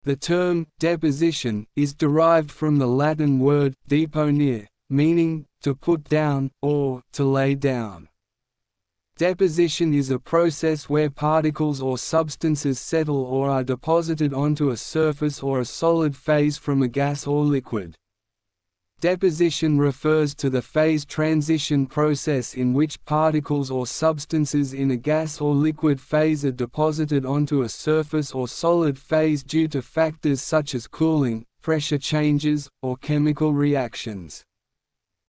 The term deposition is derived from the Latin word deponere, meaning to put down or to lay down. Deposition is a process where particles or substances settle or are deposited onto a surface or a solid phase from a gas or liquid. Deposition refers to the phase transition process in which particles or substances in a gas or liquid phase are deposited onto a surface or solid phase due to factors such as cooling, pressure changes, or chemical reactions.